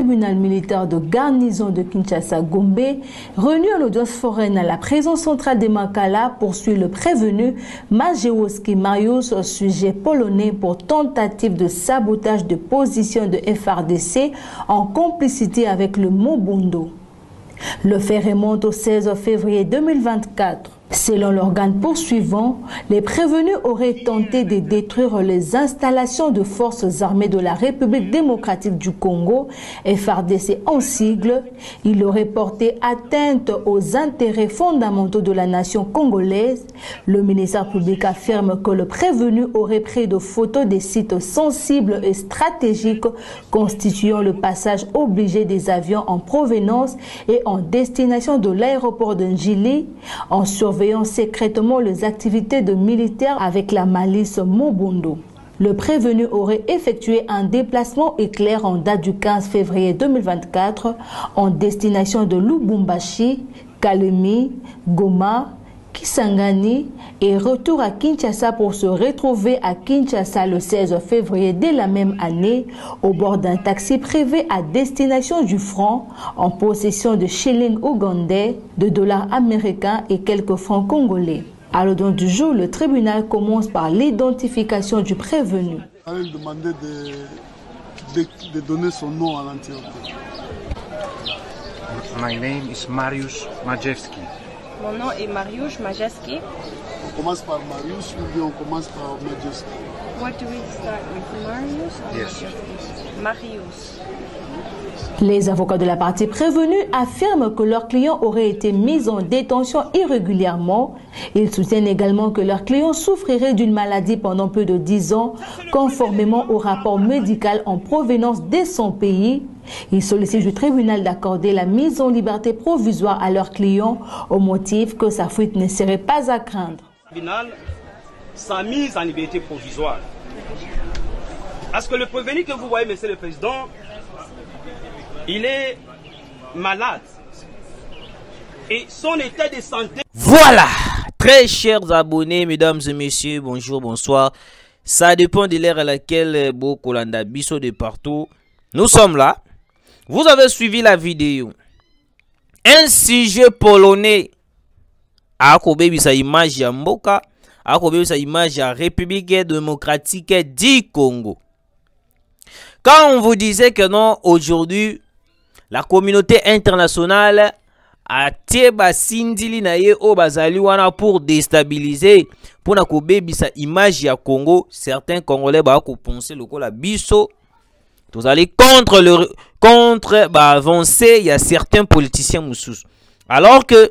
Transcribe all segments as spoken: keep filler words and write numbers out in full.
tribunal militaire de garnison de Kinshasa Gombe, réuni en audience foraine à la prison centrale de Makala, poursuit le prévenu Majewski Mariusz au sujet polonais pour tentative de sabotage de position de F R D C en complicité avec le Mobundo. Le fait remonte au seize février deux mille vingt-quatre. Selon l'organe poursuivant, les prévenus auraient tenté de détruire les installations de forces armées de la République démocratique du Congo, F R D C en sigle. Il aurait porté atteinte aux intérêts fondamentaux de la nation congolaise. Le ministère public affirme que le prévenu aurait pris de photos des sites sensibles et stratégiques constituant le passage obligé des avions en provenance et en destination de l'aéroport de Njili, en surveillant secrètement les activités de militaires avec la malice Mobundo. Le prévenu aurait effectué un déplacement éclair en date du quinze février deux mille vingt-quatre en destination de Lubumbashi, Kalemi, Goma, Kisangani et retour à Kinshasa pour se retrouver à Kinshasa le seize février de la même année au bord d'un taxi privé à destination du franc en possession de shillings ougandais, de dollars américains et quelques francs congolais. À l'ordre du jour, le tribunal commence par l'identification du prévenu. Elle demandait de, de, de donner son nom à l'entièreté. My name is Mariusz Majewski. Mon nom est Mariusz Majewski. On commence par Mariusz ou bien on commence par Majewski? What do we start with, Mariusz or Yes. Majewski? Mariusz. Les avocats de la partie prévenue affirment que leurs clients auraient été mis en détention irrégulièrement. Ils soutiennent également que leurs clients souffriraient d'une maladie pendant plus de dix ans, conformément au rapport médical en provenance de son pays. Ils sollicitent du tribunal d'accorder la mise en liberté provisoire à leurs clients au motif que sa fuite ne serait pas à craindre. Tribunal, sa mise en liberté provisoire. Parce que le prévenu que vous voyez, monsieur le président, il est malade. Et son état de santé... Voilà, très chers abonnés, mesdames et messieurs, bonjour, bonsoir. Ça dépend de l'ère à laquelle beaucoup Kolanda Bisso de partout. Nous sommes là. Vous avez suivi la vidéo. Un sujet polonais. A kobebi sa image ya mboka. A kobebi sa image ya République démocratique du Congo. Quand on vous disait que non, aujourd'hui, la communauté internationale a tieba sindili na ye o bazali wana pour déstabiliser, pour na kobebi sa image ya Congo, certains Congolais ba ko penser le la biso. Vous allez contre le contre bah avancer, il y a certains politiciens moussous. Alors que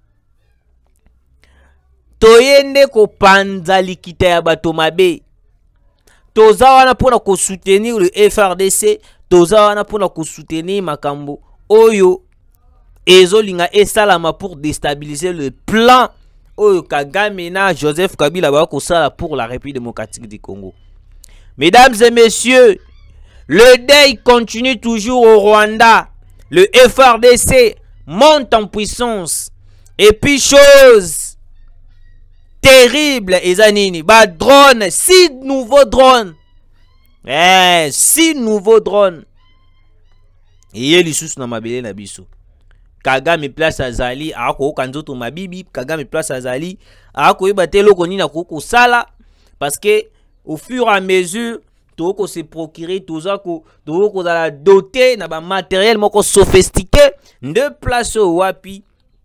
toyende ko panza likita ya bato mabe. Toza wana pona ko soutenir le F R D C, toza wana pona ko soutenir makambo oyo ezolinga esalama pour déstabiliser le plan oyo Kagame na Joseph Kabila ba ko sala pour la République démocratique du Congo. Mesdames et messieurs, le deuil continue toujours au Rwanda. Le F R D C monte en puissance. Et puis chose terrible, Ezanini. Bah drone, six nouveaux drones. Eh, six nouveaux drones. Et il sous na mabele na biso. Kagame place azali, ako kanzoto mabibi, Kagame place azali, ako ibatelo koni na koko sala parce que au fur et à mesure Toko se procurer tout ça ko toko la doter na ba matériel moko sophistiqué de place au wapi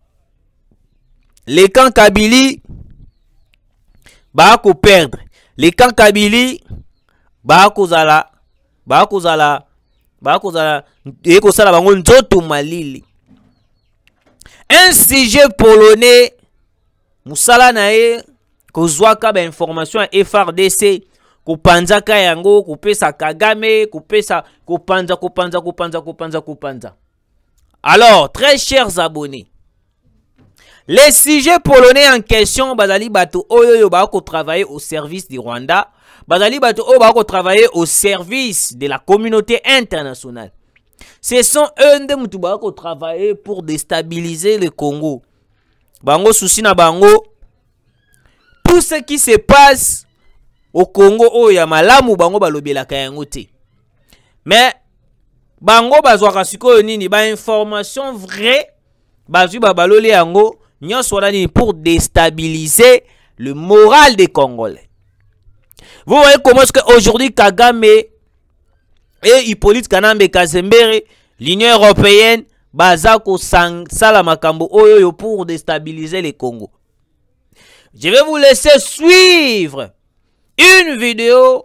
les camps Kabili ba ko perdre les camps Kabili ba ko zala ba ko zala ba ko zala e ko sala bango nzoto malili. Un sujet polonais musala na e ko zwaka ba information F R D C kupanza kayango, kupesa Kagame, kupesa kupanza kupanza kupanza kupanza kupanza. Alors, très chers abonnés, les sujets polonais en question, bazali bato oyo yo ba ko travailler au service du Rwanda, bazali bato oyo ba ko travailler au service de la communauté internationale. Ce sont eux de mutu ba ko travailler pour déstabiliser le Congo. Bango souci na bango, tout ce qui se passe au Congo, oh ya malamu bango balobela kayango te. Mais bango bazwaka sikoyo nini ba information vraie bazwi babalole yango nyonso wana nini pour déstabiliser le moral des Congolais. Vous voyez comment est-ce qu'aujourd'hui Kagame et Hippolyte Kanambe Kazembere, l'Union européenne, bazako sala makambo oyo pour déstabiliser les Congo. Je vais vous laisser suivre une vidéo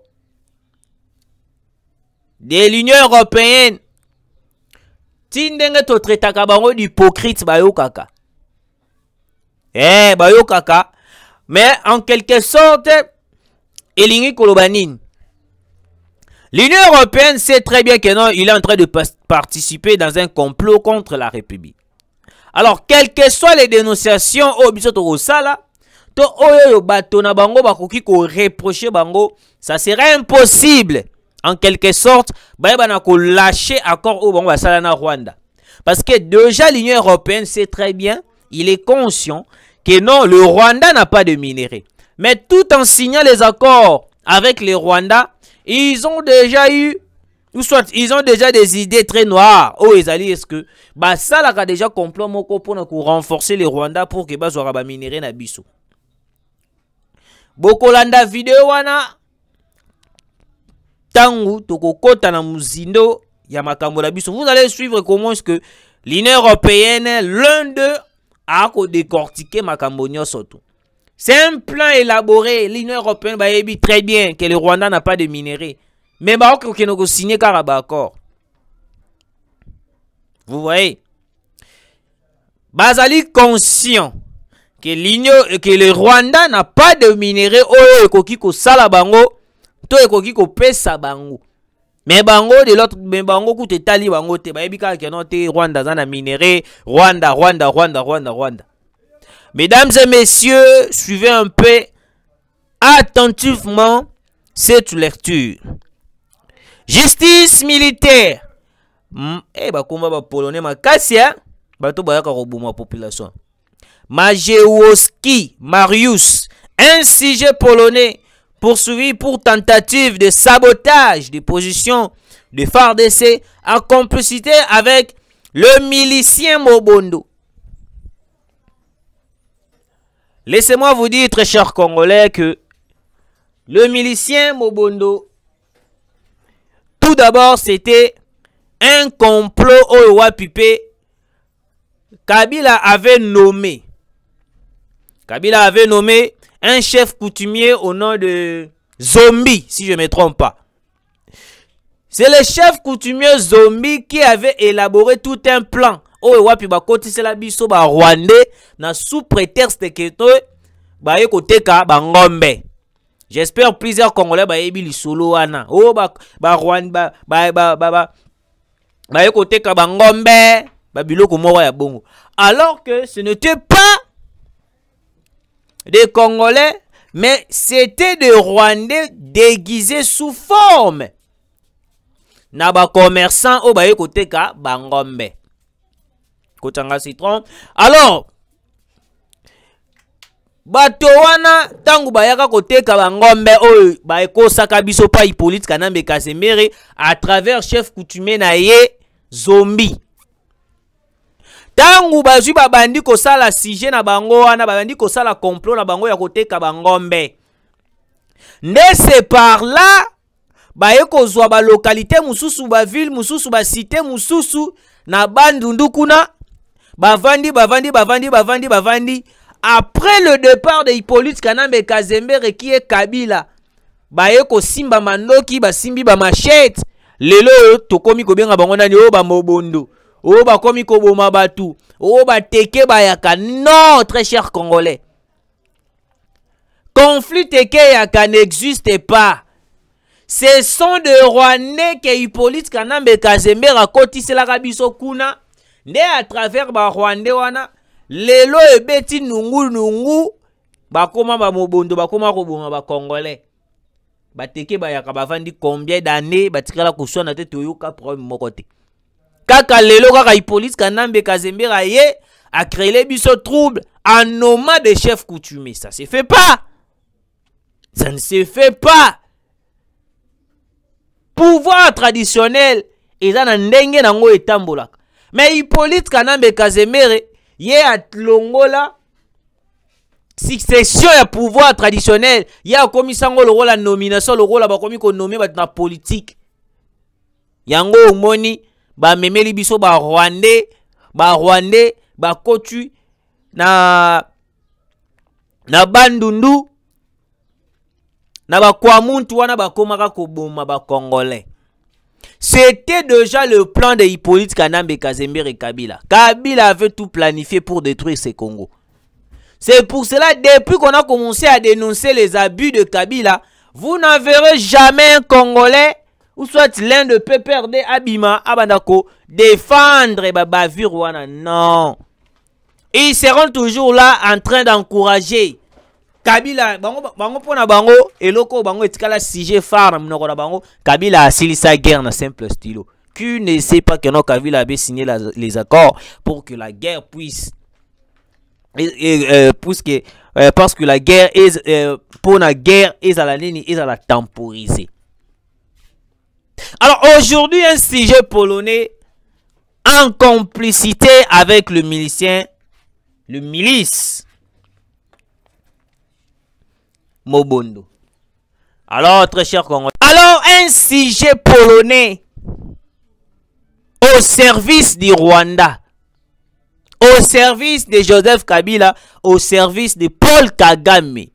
de l'Union européenne. Tindenge to tretaka bango d'hypocrite bayo kaka. Eh, bayo kaka. Mais en quelque sorte, elingi kolobanine. L'Union européenne sait très bien que non, il est en train de participer dans un complot contre la République. Alors, quelles que soient les dénonciations au bisoto Rosala, to oyo bato na bango bakoki ko reprocher bango, ça serait impossible. En quelque sorte, ba na ko lâcher accord au bango basala na Rwanda. Parce que déjà l'Union européenne sait très bien, il est conscient que non, le Rwanda n'a pas de minerais. Mais tout en signant les accords avec les Rwandais, ils ont déjà eu, ou soit ils ont déjà des idées très noires. Oh, ils allaient, est-ce que, bah ça là a déjà complot moko pour renforcer les Rwandais pour que bah soit ba minerais na biso. Bokolanda vidéo wana, tangu toko kota na muzindo ya makambo na biso. Vous allez suivre comment est-ce que l'Union européenne, l'un d'eux, a décortiqué makambo nyosoto. C'est un plan élaboré. L'Union européenne va dire très bien que le Rwanda n'a pas de minerais. Mais bah ok, on a signé car accord. Vous voyez, Bazali conscient que l'Union, que le Rwanda n'a pas de minerais. Oh, ekoki ko sala bango, to ekoki ko pesa bango. Mais bango de l'autre, mais bango koute tali bango te. Ba ebika ke non te Rwanda zana minerais. Rwanda, Rwanda, Rwanda, Rwanda, Rwanda. Mesdames et messieurs, suivez un peu attentivement cette lecture. Justice militaire. Eh, bah, comment va polonais ma cassia? Bah, tout va y ma population. Majewski Mariusz, un sujet polonais poursuivi pour tentative de sabotage des positions de F A R D C en complicité avec le milicien Mobondo. Laissez-moi vous dire, très chers Congolais, que le milicien Mobondo, tout d'abord, c'était un complot au Wapipé. Kabila avait nommé, Kabila avait nommé un chef coutumier au nom de Zombie, si je ne me trompe pas. C'est le chef coutumier Zombie qui avait élaboré tout un plan. Oh, wapi ba koti c'est la biso ba Rwandais na sous prétexte que to ba ekote ka ba ngombe. J'espère plusieurs Congolais ba yebi li solo wana. Oh ba ba Rwanda ba ba ba ba ba ekote ka ba ngombe ba biloko moko ya bongo. Alors que ce n'était pas des Congolais, mais c'était des Rwandais déguisés sous forme na ba commerçants o ba ekote ka ba ngombe. Kotanga citron. Alors, bato wana tangu bayaka koteka bangombe oyo ba ekosaka biso pa Hippolyte Kanambe Kazembere à travers chef coutumier na ye Zombie. Tangu bazwi babandi kosala sujet na bango wana babandi kosala complot na bango ya koteka bangombe. Nde c'est par là ba ekozwa ba localité mususu ba ville mususu ba cité mususu na bandundu kuna. Bavandi, bavandi, bavandi, bavandi, bavandi. Après le départ de Hippolyte Kanambe Kazembere qui est Kabila, Baeko Simba Mandoki, Basimbi ba machette. Lelo tokomi kobenga bango nani o ba mobondo. O ba komi koboma batu. O ba teke bayaka. Non, très cher Congolais. Conflit teke yaka n'existe pas. Ce sont des Rwandais que Hippolyte Kanambe Kazembere a kotisi la kabiso kuna. Né à travers ba Rwandais wana lelo ebeti nungu nungu bakoma ba mobondo bakoma koboma ba Congolais bateke ba yaka bavandi combien d'années batikala kusona te toyoka problème moko te kaka lelo kaka Hippolyte Kanambe Kazembere ye a créé biso trouble en nommant des chefs coutumiers. Ça se fait pas, ça ne se fait pas. Pouvoir traditionnel eza na ndenge nango etambolaka. Mais Hippolyte Kanambe Kazemere ye atlongola succession ya pouvoir traditionnel, ya komi sango le rôle la nomination, le rôle la bakomi ko nommer ba na politique. Yango omoni ba memeli biso ba Rwandais, ba Rwandais, ba kotu na na bandundu na ba kwamuntu wana ba komaka ko boma ba Congolais. C'était déjà le plan de Hippolyte Kanambe Kazemere Kabila. Kabila avait tout planifié pour détruire ce Congo. C'est pour cela, depuis qu'on a commencé à dénoncer les abus de Kabila, vous n'en verrez jamais un Congolais, ou soit l'un de P P R D Abima, Abandako, défendre Bavir Rwanda. Non. Ils seront toujours là en train d'encourager Kabila. Bango bango pona bango eloko bango etikala sujet phare na bango. Kabila a scellé sa guerre na simple stylo. Qui ne sait pas que non Kabila avait signé la, les accords pour que la guerre puisse et, et, euh, puisque, euh, parce que la guerre est euh, pour la guerre est à la ligne est à la temporiser. Alors aujourd'hui un sujet polonais en complicité avec le milicien, le milice Mobondo. Alors très cher Congolais. Alors un sujet polonais au service du Rwanda, au service de Joseph Kabila, au service de Paul Kagame.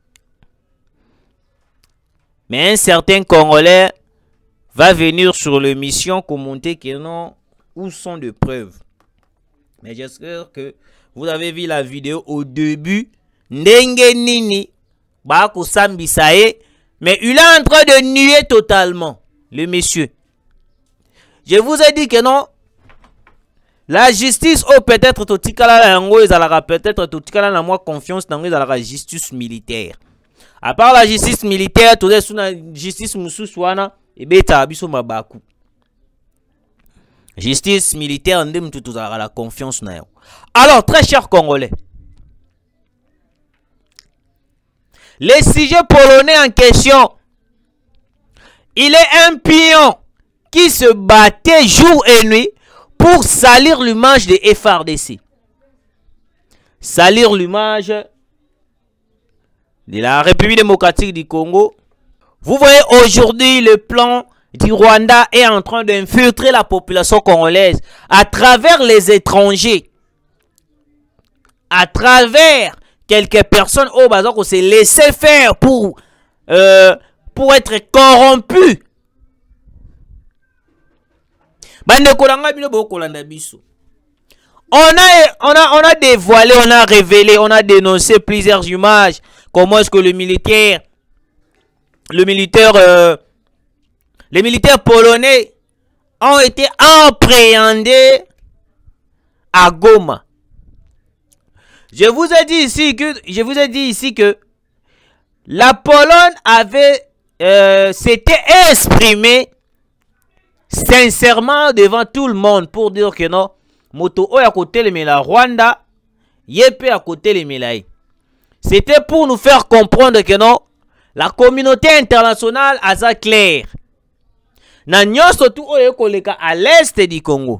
Mais un certain Congolais va venir sur l'émission commenter que non, où sont les preuves. Mais j'espère que vous avez vu la vidéo au début. Ndenge nini, bako sambisae, mais il est en train de nuer totalement le monsieur. Je vous ai dit que non. La justice, oh peut-être totikala yango ezalaka peut-être totikala na moi confiance dans la justice militaire. À part la justice militaire, tout est sous la justice mususu wana ebeta biso mabaku. Justice militaire ndem tout la confiance na yo. Alors très chers Congolais, les sujets polonais en question, il est un pion qui se battait jour et nuit pour salir l'image de F R D C. Salir l'image de la République démocratique du Congo. Vous voyez aujourd'hui le plan du Rwanda est en train d'infiltrer la population congolaise à travers les étrangers. À travers quelques personnes au bazar qu'on s'est laissé faire pour, euh, pour être corrompus. On a, on, a, on a dévoilé, on a révélé, on a dénoncé plusieurs images. Comment est-ce que le militaire, le militaire, euh, les militaires polonais ont été appréhendés à Goma. Je vous ai dit ici que, je vous ai dit ici que la Pologne avait, euh, s'était exprimée sincèrement devant tout le monde pour dire que non, moto o à côté les la Rwanda, yépé à côté les Melaï. C'était pour nous faire comprendre que non, la communauté internationale a ça clair. Na nyonso tout o koleka à l'est du Congo.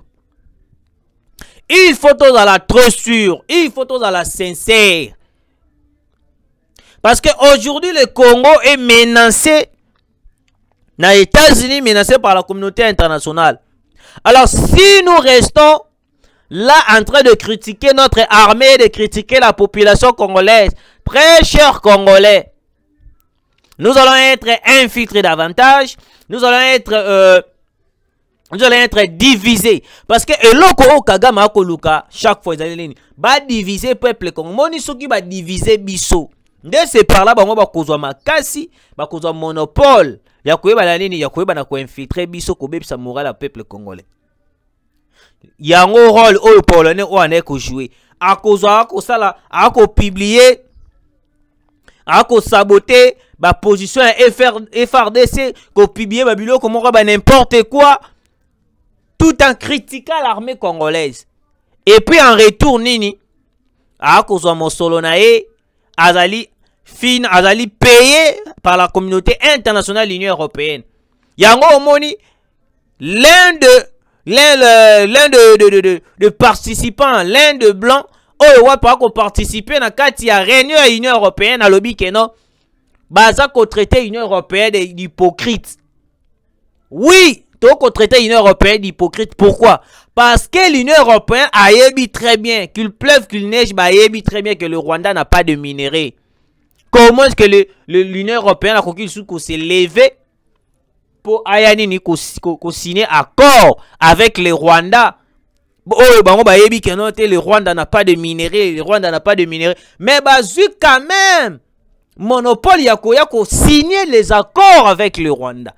Il faut tous à la trop sûr, il faut tous à la sincère. Parce que aujourd'hui le Congo est menacé. Les États-Unis menacés par la communauté internationale. Alors si nous restons là en train de critiquer notre armée, de critiquer la population congolaise, très chers Congolais, nous allons être infiltrés davantage, nous allons être euh, nous allons être divisés. Parce que eloko Kagame akoluka chaque fois ils va diviser peuple congolais. Moni soki va diviser biso. Nde c'est par là bango ba kozwa makasi, ba kozwa monopole. Ya koyeba la nini ya koyeba na ko infiltrer biso ko bebisa moral à peuple congolais. Yango rôle au polonais o ane ko jouer. A kozwa ko sala, a ko publier, a ko saboter ba position F R D C, ko publier ba bilo comment ba n'importe quoi tout en critiquant l'armée congolaise. Et puis en retour nini a kozwa mosolo na e azali fin azali payé par la communauté internationale de l'Union européenne. Yango omoni l'un de l'un de, de, de, de, de participants, l'un de blanc, oh, ouais, pas qu'on participer dans kati ya réunion à l'Union européenne, à lobby que non, baza qu'on traiter l'Union européenne d'hypocrite. Oui, donc qu'on traiter l'Union européenne d'hypocrite. Pourquoi? Parce que l'Union européenne a émis très bien, qu'il pleuve, qu'il neige, bah, a émis très bien que le Rwanda n'a pas de minerais. Comment est-ce que l'Union européenne a conclu qu'on s'est levé pour ayani signer accord avec le Rwanda? Oh, bah, on va émis que non, le Rwanda n'a pas de minerais, le Rwanda n'a pas de minerais. Mais bah, quand même, monopole yako yako signer les accords avec le Rwanda.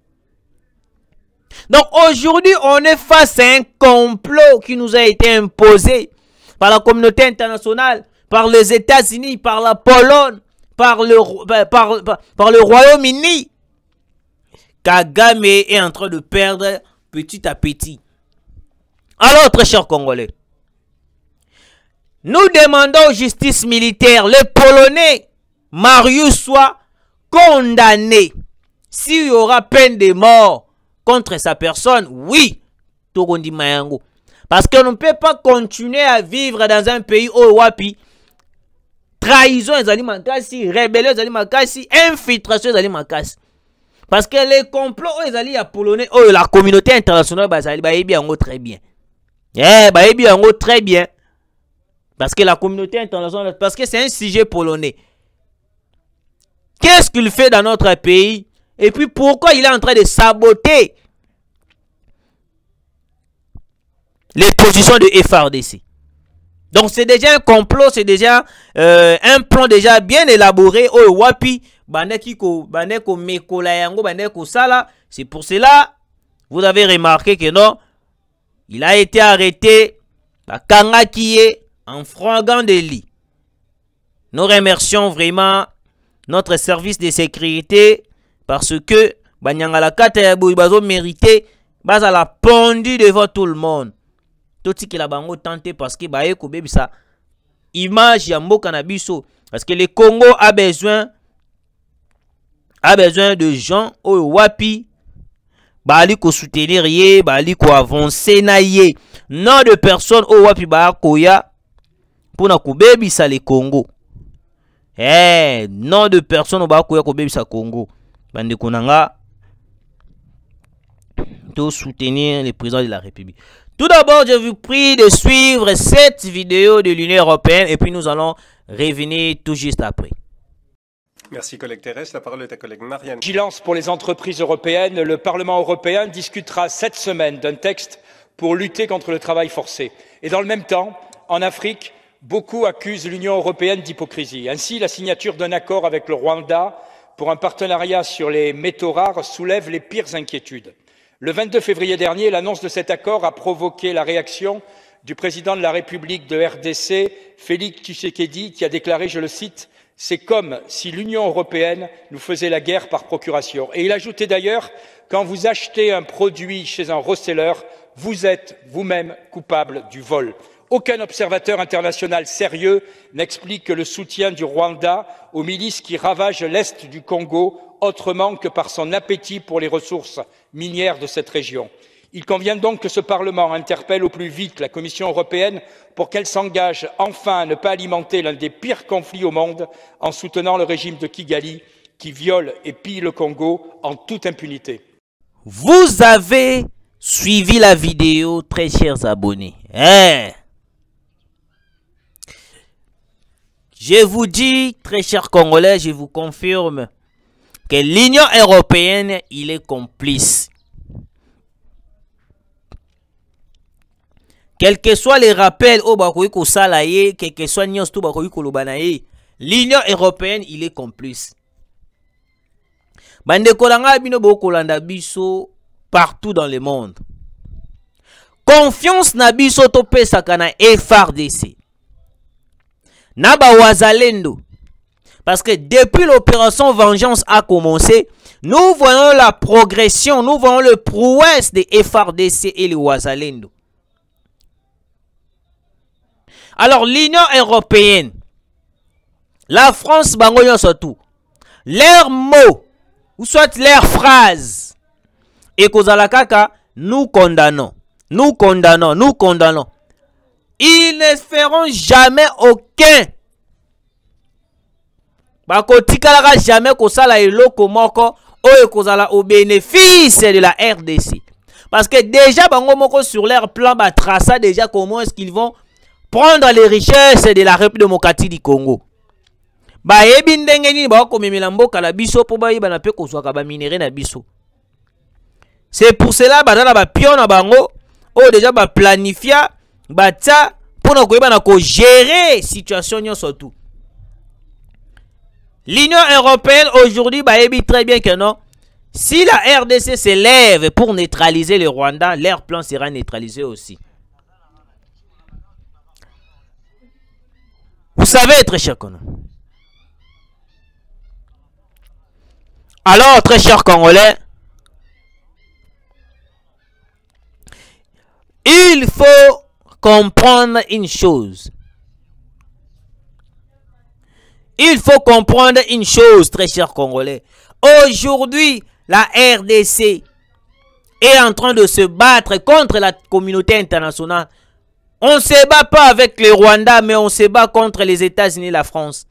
Donc aujourd'hui, on est face à un complot qui nous a été imposé par la communauté internationale, par les États-Unis, par la Pologne, par le, par, par, par le Royaume-Uni. Kagame est en train de perdre petit à petit. Alors, très chers Congolais, nous demandons justice militaire, les Polonais, Marius soit condamné. S'il y aura peine de mort contre sa personne, oui, Togondi Mayango. Parce qu'on ne peut pas continuer à vivre dans un pays où wapi trahison ezali makasi, rébellion ezali makasi, infiltration ezali makasi. Parce que les complots ezali ya polonais, oh la communauté internationale bazali ba yebi yango très bien. Eh ba yebi yango très bien. Parce que la communauté internationale, parce que c'est un sujet polonais. Qu'est-ce qu'il fait dans notre pays? Et puis pourquoi il est en train de saboter les positions de F R D C? Donc c'est déjà un complot, c'est déjà euh, un plan déjà bien élaboré. Oh wapi, bandeko bandeko mekola yango bandeko sala. C'est pour cela, vous avez remarqué que non, il a été arrêté à Kangakie en flagrant délit. Nous remercions vraiment notre service de sécurité parce que Banyangala Kata Bazo mérité, Baza la pendu devant tout le monde. Tout ce qui la bango tenté parce que baye ko bebi sa image ya mboka na biso parce que le Congo a besoin a besoin de gens au wapi bali ko soutenir ye, bali ko avancer na ye, non de personnes au wapi ba koya pour na ko bebi sa le Congo. Eh, non de personnes au ba koya ko bebi sa Congo. Bande konanga de soutenir le président de la République. Tout d'abord, je vous prie de suivre cette vidéo de l'Union européenne et puis nous allons revenir tout juste après. Merci, collègue Thérèse. La parole est à collègue Marianne. Vigilance pour les entreprises européennes. Le Parlement européen discutera cette semaine d'un texte pour lutter contre le travail forcé. Et dans le même temps, en Afrique, beaucoup accusent l'Union européenne d'hypocrisie. Ainsi, la signature d'un accord avec le Rwanda pour un partenariat sur les métaux rares soulève les pires inquiétudes. Le vingt-deux février dernier, l'annonce de cet accord a provoqué la réaction du président de la République de R D C, Félix Tshisekedi, qui a déclaré, je le cite, « C'est comme si l'Union européenne nous faisait la guerre par procuration ». Et il ajoutait d'ailleurs, « Quand vous achetez un produit chez un reseller, vous êtes vous-même coupable du vol ». Aucun observateur international sérieux n'explique le soutien du Rwanda aux milices qui ravagent l'est du Congo autrement que par son appétit pour les ressources minières de cette région. Il convient donc que ce Parlement interpelle au plus vite la Commission européenne pour qu'elle s'engage enfin à ne pas alimenter l'un des pires conflits au monde en soutenant le régime de Kigali qui viole et pille le Congo en toute impunité. Vous avez suivi la vidéo, très chers abonnés. Hein? Je vous dis, très chers Congolais, je vous confirme que l'Union européenne, il est complice. Quels que soient les rappels au Bakoïko Salaye, quel que soit Nyos Bakoïko Lobanaye, l'Union européenne, il est complice. Bande Kolanga Bino Bokolanda Biso partout dans le monde. Confiance na Biso Tope Sakana F R D C. Naba Wazalendo. Parce que depuis l'opération Vengeance a commencé, nous voyons la progression, nous voyons le prouesse des F R D C et les Wazalendo. Alors l'Union européenne, la France, bangoyon surtout, leurs mots, ou soit leurs phrases, et Kozalakaka, nous condamnons. Nous condamnons, nous condamnons. Ils ne feront jamais aucun. Bako tikalaka jamais kosala eloko moko oyo kozala au bénéfice de la R D C. Parce que déjà bango moko sur leur plan ba traça déjà comment est-ce qu'ils vont prendre les richesses de la République démocratique du Congo. Ba yebi ndenge nini ba komemela mboka la biso po ba yiba na pe kozwaka ba minéraux na biso. C'est pour cela ba dana ba pion na bango o déjà ba planifia ba ta pour na koyeba na ko gérer situation nyonso tout. L'Union européenne aujourd'hui bah ébi très bien que non. Si la R D C s'élève pour neutraliser le Rwanda, leur plan sera neutralisé aussi. Vous savez, très chers Congolais. Alors, très chers Congolais, il faut comprendre une chose. Il faut comprendre une chose, très chers Congolais. Aujourd'hui, la R D C est en train de se battre contre la communauté internationale. On ne se bat pas avec le Rwanda, mais on se bat contre les États-Unis et la France.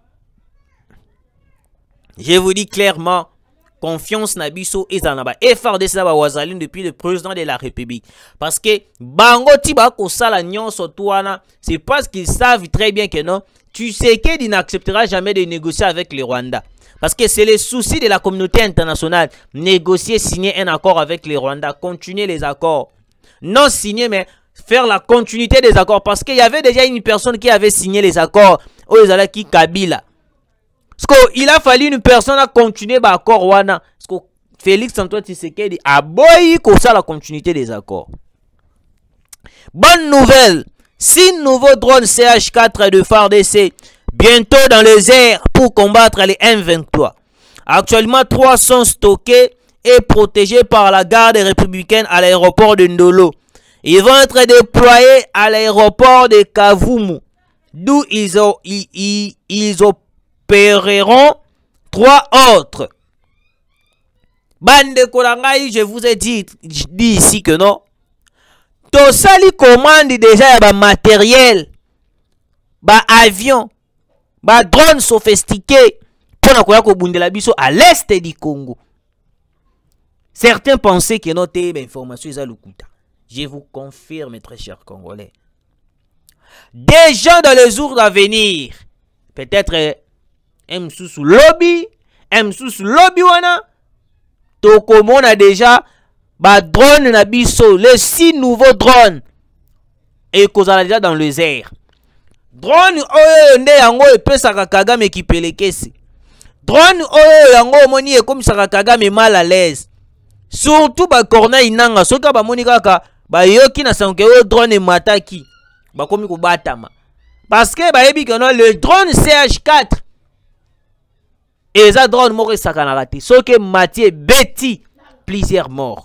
Je vous dis clairement, confiance Nabiso et Zanaba. Et F R D C Wazaline depuis le président de la République. Parce que Bango Tiba Kosala Nyon Sotouana, c'est parce qu'ils savent très bien que non. Tu sais qu'il n'acceptera jamais de négocier avec le Rwanda. Parce que c'est le souci de la communauté internationale. Négocier, signer un accord avec le Rwanda. Continuer les accords. Non signer, mais faire la continuité des accords. Parce qu'il y avait déjà une personne qui avait signé les accords. Oyezalaki Kabila. Parce qu'il a fallu une personne à continuer l'accord Rwanda. Parce que Félix Antoine Tshisekedi a boyi comme ça la continuité des accords. Bonne nouvelle. Six nouveaux drones C H quatre de F A R D C bientôt dans les airs pour combattre les M vingt-trois. Actuellement, trois sont stockés et protégés par la garde républicaine à l'aéroport de Ndolo. Ils vont être déployés à l'aéroport de Kavumu, d'où ils, ont, ils, ils, ils opéreront trois autres. Bande de Kolangai, je vous ai dit, dit ici que non. Tosali commande déjà ba matériel, ba avion, ba drone sophistiqué pour na koya ko bundela biso à l'est du Congo. Certains pensaient que notre information est à l'Ukuta. Je vous confirme, très chers Congolais. Des gens dans les jours à venir, peut-être M sous lobby, M sous lobby wana, to comme on a déjà ba drone na biso, les six nouveaux drones et kozala déjà dans les airs. Drone oyo nde yango epesaka Kagame kipelekesi. Drone oyo yango moni e comme saka Kagame mal à l'aise. Surtout ba Corneille Nanga soka ba moni kaka ba yoki na sanke o drone mataki ba komi ko batama. Parce que ba yebi que non le drone C H quatre et ça drone moko saka na raté. Soke Mathieu Betty plusieurs morts.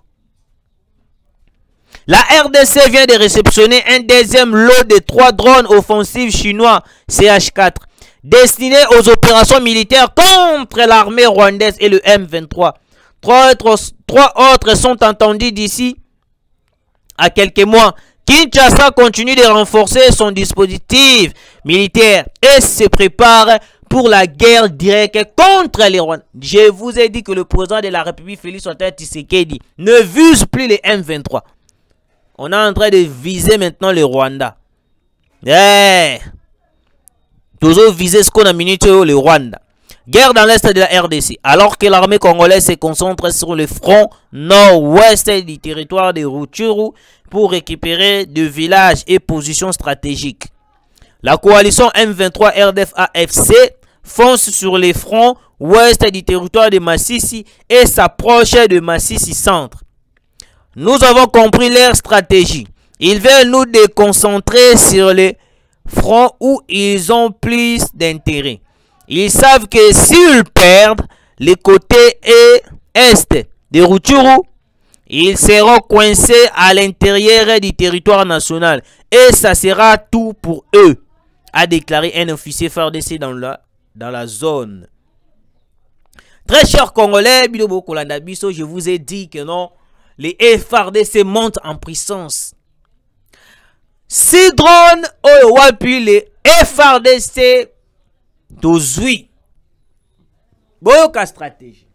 La R D C vient de réceptionner un deuxième lot de trois drones offensifs chinois C H quatre destinés aux opérations militaires contre l'armée rwandaise et le M vingt-trois. Trois autres, trois autres sont entendus d'ici à quelques mois. Kinshasa continue de renforcer son dispositif militaire et se prépare pour la guerre directe contre les Rwandais. Je vous ai dit que le président de la République, Félix Antoine Tshisekedi, ne vise plus les M vingt-trois. On est en train de viser maintenant le Rwanda. Eh, toujours viser ce qu'on a minute le Rwanda. Guerre dans l'est de la R D C. Alors que l'armée congolaise se concentre sur le front nord-ouest du territoire de Rutshuru pour récupérer des villages et positions stratégiques. La coalition M vingt-trois R D F A F C fonce sur les fronts ouest du territoire de Massissi et s'approche de Massissi centre. Nous avons compris leur stratégie. Ils veulent nous déconcentrer sur les fronts où ils ont plus d'intérêt. Ils savent que s'ils perdent les côtés est de Rutshuru, ils seront coincés à l'intérieur du territoire national. Et ça sera tout pour eux, a déclaré un officier F A R D C dans la, dans la zone. Très chers Congolais, je vous ai dit que non. les F R D C montent en puissance. Si drone oyo wapi les F R D C dozui. Boyoka stratégie.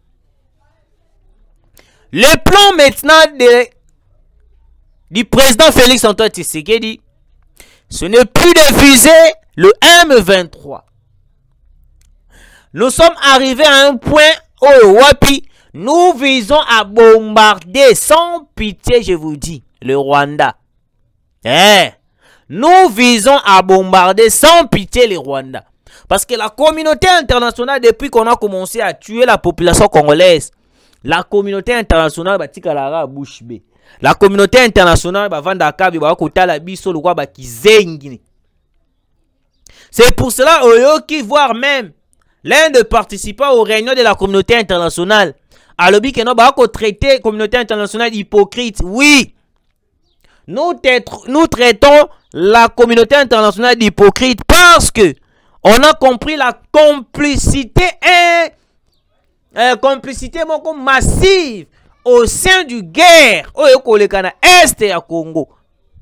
Le plan maintenant de, du président Félix Antoine Tshisekedi, ce n'est plus de viser le M vingt-trois. Nous sommes arrivés à un point où wapi, nous visons à bombarder sans pitié, je vous dis, le Rwanda. Eh, nous visons à bombarder sans pitié le Rwanda. Parce que la communauté internationale, depuis qu'on a commencé à tuer la population congolaise, la communauté internationale va tika la bouche bé. La communauté internationale va vendre kabi va kota la biso le ba kizengi. C'est pour cela oyoki voir même l'un des participants aux réunions de la communauté internationale a lobby que non ba ko traiter la communauté internationale hypocrite. Oui. Nous, nous traitons la communauté internationale d'hypocrite parce que on a compris la complicité et euh, complicité massive au sein du guerre au Est et à Congo.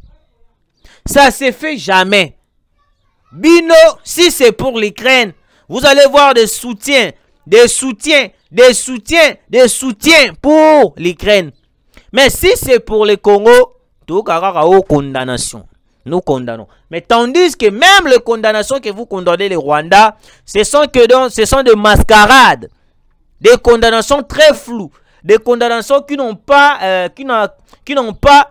Ça se fait jamais. Bino, si c'est pour l'Ukraine, vous allez voir des soutiens, des soutiens, des soutiens, des soutiens pour l'Ukraine. Mais si c'est pour le Congo, tout caractère condamnation. Nous condamnons. Mais tandis que même les condamnations que vous condamnez les Rwandais, ce sont que donc, ce sont des mascarades, des condamnations très floues, des condamnations qui n'ont pas, euh, qui n'ont, qui n'ont pas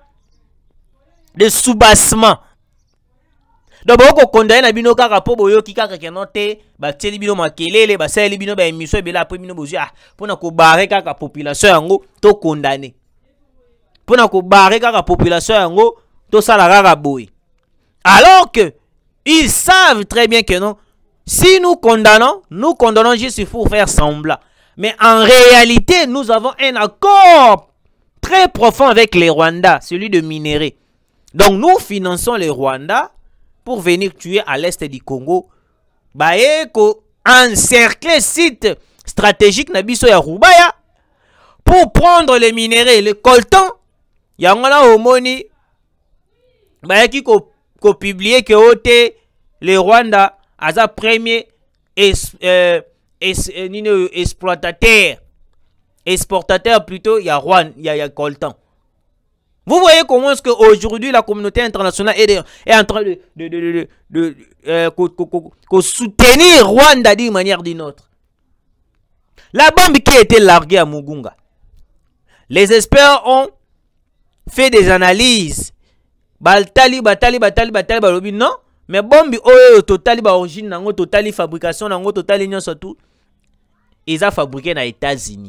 de soubassement. Donc, vous condamnez la bino kaka po boyo ki kaka kenote, ba teli bino makelele, ba sali bino ba émission bela après bino bozu ah, pour na ko barrer kaka population yango to condamner. Pour na ko barrer kaka population yango to sala kaka boy. Alors que ils savent très bien que non, si nous condamnons, nous condamnons juste pour faire semblant. Mais en réalité, nous avons un accord très profond avec les Rwandais, celui de minerais. Donc nous finançons les Rwandais pour venir tuer à l'est du Congo. Baeko encercler site stratégique Nabiso ya Rubaya pour prendre les minéraux, les coltans. Yangona homoni baeki ko ko publier que ote les Rwandais asa premier es, euh, es, euh, exploitateur exportateur plutôt il y a Rwanda il y a, y a coltan. Vous voyez comment est-ce qu'aujourd'hui la communauté internationale est, est en train de, de, de, de, de, de euh, co, co, co, co soutenir Rwanda d'une manière ou d'une autre. La bombe qui a été larguée à Mugunga, les experts ont fait des analyses. Baltali, batali, batali, batali, balobi, non. Mais bombi, oh, totali, ba origine, nango, totali, fabrication, nango, totali, nyon, surtout. Ils ont fabriqué dans les États-Unis.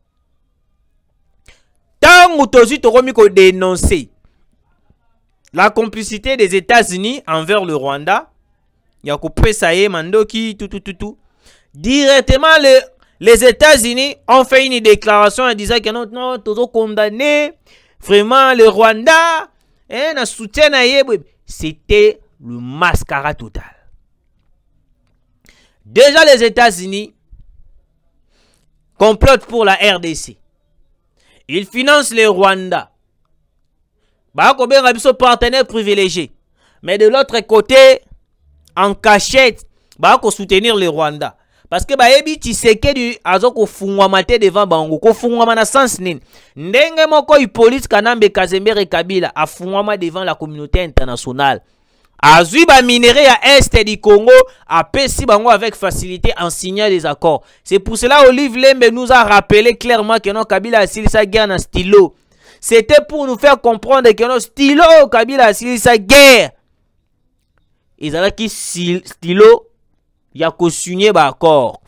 Tant que tu as dénoncé la complicité des États-Unis envers le Rwanda, il y a coupé ça y est, Mandoki, tout, tout, tout, tout. Directement, le, les États-Unis ont fait une déclaration en disant que non, non, tu as condamné vraiment le Rwanda. C'était le mascara total. Déjà les États-Unis complotent pour la R D C. Ils financent les Rwandais. Bah, combien de partenaires privilégiés. Mais de l'autre côté, en cachette, bah, soutenir les Rwandais. Parce que bah ebi Tshisekedi azoko fungwamate devant bango ko fungwama na sens nini ndenge moko Hippolyte Kanambe Kazembe Kabila a fungwama devant la communauté internationale azui ba minerai à est du Congo a pesi bango avec facilité en signant des accords. C'est pour cela Olive Lembe nous a rappelé clairement que non Kabila a signé sa guerre en stylo. C'était pour nous faire comprendre que non stylo Kabila a signé sa guerre. Ils avaient qui stylo il y a qu'au signer d'accord.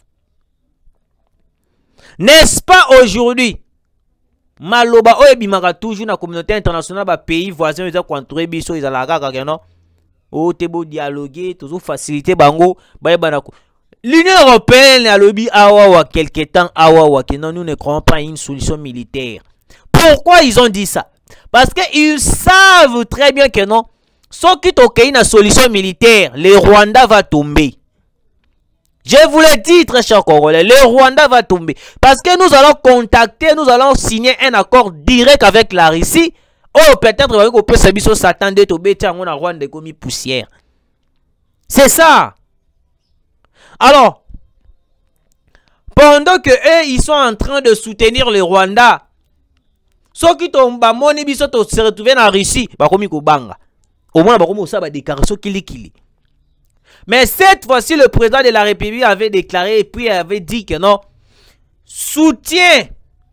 N'est-ce pas aujourd'hui? Maloba oebimaka toujours na communauté internationale ba pays voisins ils ont contrôlé biso ils ala kaka non. Oh te beau dialoguer toujours faciliter bango ba banako. L'Union européenne a lobby awa wa quelque temps awa wa que non nous ne croyons pas à une solution militaire. Pourquoi ils ont dit ça? Parce que ils savent très bien que non. Sans qu'il y ait une solution militaire, le Rwanda va tomber. Je vous l'ai dit, très cher Congolais, le Rwanda va tomber. Parce que nous allons contacter, nous allons signer un accord direct avec la Russie. Oh, peut-être qu'on peut s'attendre au bétier en Rwanda comme poussière. C'est ça. Alors, pendant que eux, ils sont en train de soutenir le Rwanda, ceux qui tombent, moni biso to se retrouver en Russie, bah comme banga. Au moins, bah comme ça, bah déclaration kili kili. Mais cette fois-ci, le président de la République avait déclaré et puis avait dit que non, soutien,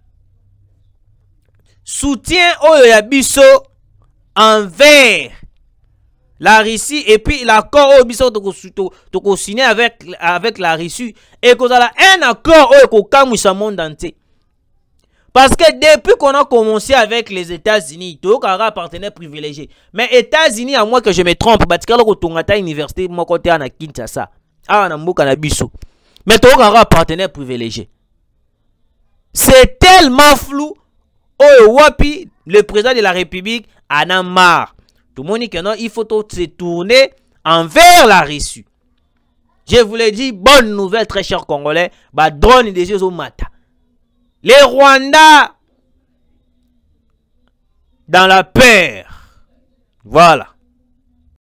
soutien au Yabiso envers la Russie et puis l'accord au Biso de signer avec, avec la Russie et qu'on a un accord au Kamoussa monde entier. Parce que depuis qu'on a commencé avec les États-Unis, tu as un partenaire privilégié. Mais États-Unis, à moi que je me trompe, parce que tu as une université, mon côté à Kinshasa, à Namukanabissou. Mais tu as un partenaire privilégié. C'est tellement flou. Oh, wapi, le président de la République en a marre. Tout le monde dit que non, il faut se tourner envers la Russie. Je vous l'ai dit, bonne nouvelle, très cher Congolais. Bah, drone des yeux au matin. Les Rwandais dans la peur. Voilà.